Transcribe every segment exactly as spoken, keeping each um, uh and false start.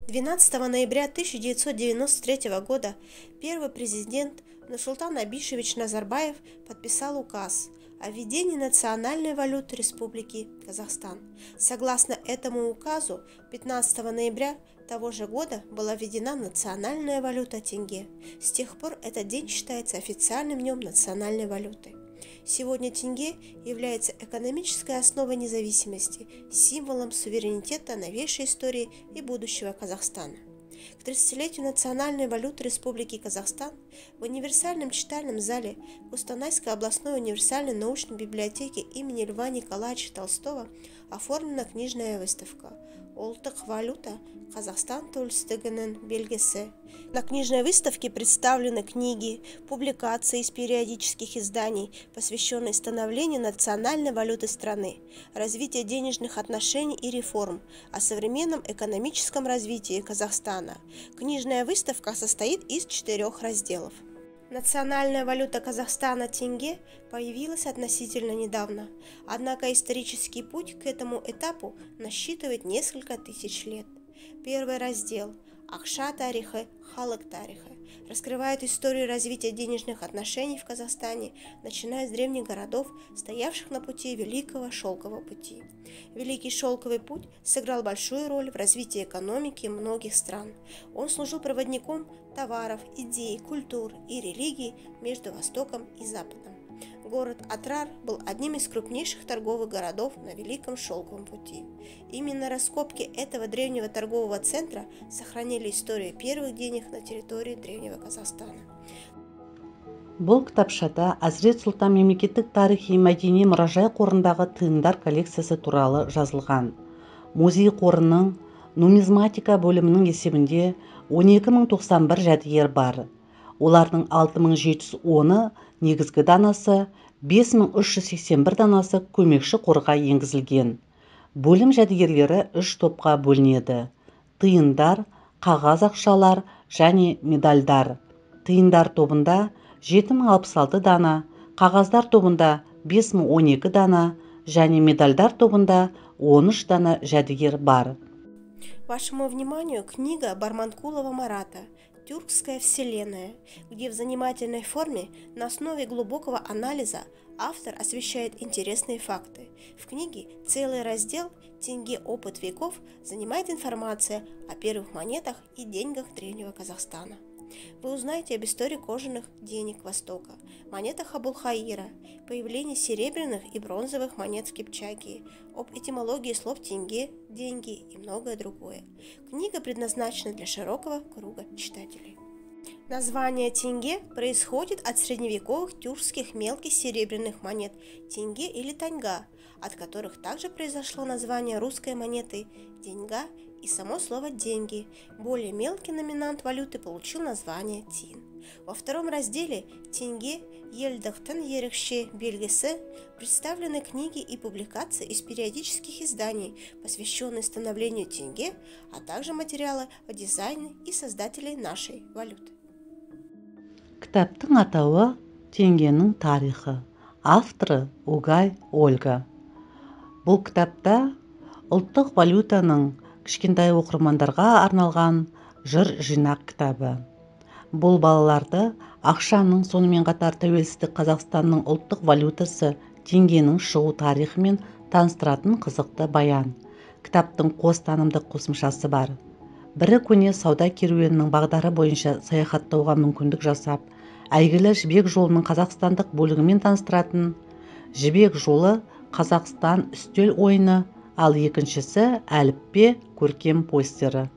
двенадцатого ноября тысяча девятьсот девяносто третьего года первый президент Нурсултан Абишевич Назарбаев подписал указ о введении национальной валюты Республики Казахстан. Согласно этому указу, пятнадцатого ноября того же года была введена национальная валюта тенге. С тех пор этот день считается официальным днем национальной валюты. Сегодня тенге является экономической основой независимости, символом суверенитета новейшей истории и будущего Казахстана. К тридцатилетию национальной валюты Республики Казахстан в универсальном читальном зале Кустанайской областной универсальной научной библиотеки имени Льва Николаевича Толстого оформлена книжная выставка «Ұлттық валюта Казахстан тәуелсіздігінің белгісі». На книжной выставке представлены книги, публикации из периодических изданий, посвященные становлению национальной валюты страны, развитию денежных отношений и реформ, о современном экономическом развитии Казахстана. Книжная выставка состоит из четырех разделов. Национальная валюта Казахстана тенге появилась относительно недавно, однако исторический путь к этому этапу насчитывает несколько тысяч лет. Первый раздел «Акша тарихы, халық тарихы» раскрывает историю развития денежных отношений в Казахстане, начиная с древних городов, стоявших на пути Великого Шелкового пути. Великий Шелковый путь сыграл большую роль в развитии экономики многих стран. Он служил проводником товаров, идей, культур и религий между Востоком и Западом. Город Атрар был одним из крупнейших торговых городов на Великом Шелковом пути. Именно раскопки этого древнего торгового центра сохранили историю первых денег на территории древнего Казахстана. Бұл кітапшада Әзірет Сұлтан мемлекеттік тарихи-мәдени мұражай қорындағы тиындар коллекциясы туралы жазылған. Музей қорының нумизматика бөлімінің есебінде он екі мың тоқсан бір жәдігер бар. Олардың алты мың жеті жүз оны негізгі данасы, бес мың үш жүз сексен бір данасы көмекші қорға енгізілген. Бөлім жәдігерлері үш топқа бөлінеді: тиындар, қағаз ақшалар және медальдар. Тиындар тобында жеті мың алпыс алты дана, қағаздар тобында бес мың он екі дана және медальдар тобында он үш дана жәдігер бар. Вашему вниманию книга Барманкулова Марата «Тюркская вселенная», где в занимательной форме на основе глубокого анализа автор освещает интересные факты. В книге целый раздел «Тенге. Опыт веков» занимает информация о первых монетах и деньгах древнего Казахстана. Вы узнаете об истории кожаных денег Востока, монетах Абулхаира, появлении серебряных и бронзовых монет в Кипчаке, об этимологии слов тенге, деньги и многое другое. Книга предназначена для широкого круга читателей. Название тенге происходит от средневековых тюркских мелких серебряных монет тенге или таньга, от которых также произошло название русской монеты деньга и само слово «деньги». Более мелкий номинант валюты получил название тин. Во втором разделе «Тенге. Елдықтың ерекше белгісі» представлены книги и публикации из периодических изданий, посвященные становлению тенге, а также материалы о дизайне и создателей нашей валюты. Кітаптың атауы «Тенгенің тарихы». Авторы Угай Ольга. Бұл кітапта ұлттық валютаның кішкентай оқырмандарға арналған жыр жинақ кітабы. Бұл балаларды ақшаның, сонымен қатар тәуелсіздік Қазақстанның ұлттық валютасы тенгенің шығу тарихымен таныстыратын қызықты баян. Кітаптың қос танымдық қосымшасы бар. Бірі көне сауда керуенінің бағдары бойынша саяхаттауға мүмкіндік жасап, әйгілі жібек жолының қазақстандық бөлігімен таныстыратын «Жібек жолы Қазақстан үстел ойыны», ал екіншісі «Әліппе көркем постері».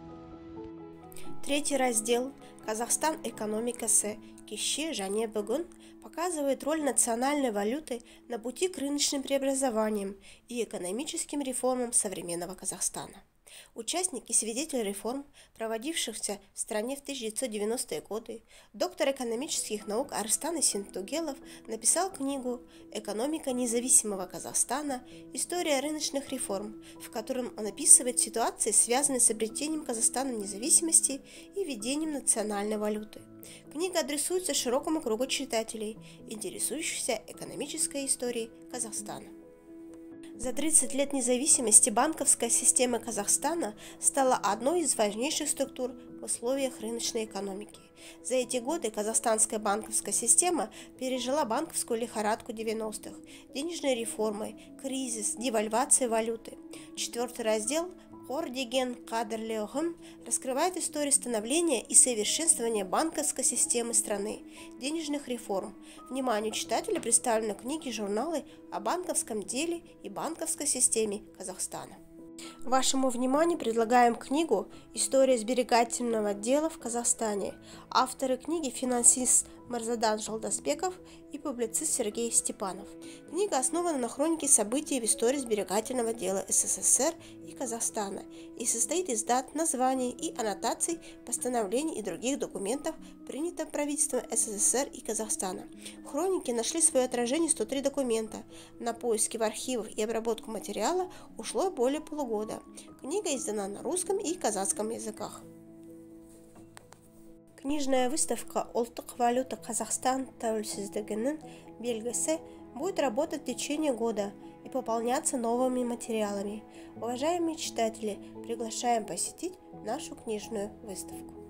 Третий раздел «Казахстан экономикасы. Кеше және бүгін» показывает роль национальной валюты на пути к рыночным преобразованиям и экономическим реформам современного Казахстана. Участник и свидетель реформ, проводившихся в стране в тысяча девятьсот девяностые годы, доктор экономических наук Арстан Исентугелов написал книгу «Экономика независимого Казахстана. История рыночных реформ», в котором он описывает ситуации, связанные с обретением Казахстана независимости и введением национальной валюты. Книга адресуется широкому кругу читателей, интересующихся экономической историей Казахстана. За тридцать лет независимости банковская система Казахстана стала одной из важнейших структур в условиях рыночной экономики. За эти годы казахстанская банковская система пережила банковскую лихорадку девяностых, денежные реформы, кризис, девальвация валюты. Четвертый раздел «Қор деген қадірлі ұғым» раскрывает историю становления и совершенствования банковской системы страны, денежных реформ. Вниманию читателя представлены книги и журналы о банковском деле и банковской системе Казахстана. Вашему вниманию предлагаем книгу «История сберегательного дела в Казахстане». Авторы книги – финансист Марзадан Жолдасбеков и публицист Сергей Степанов. Книга основана на хронике событий в истории сберегательного дела СССР и Казахстана и состоит из дат, названий и аннотаций, постановлений и других документов, принятых правительством СССР и Казахстана. В хронике нашли свое отражение сто три документа. На поиски в архивах и обработку материала ушло более полугода. Книга издана на русском и казахском языках. Книжная выставка «Ұлттық валюта Казахстан тәуелсіздігінің белгісі» будет работать в течение года и пополняться новыми материалами. Уважаемые читатели, приглашаем посетить нашу книжную выставку.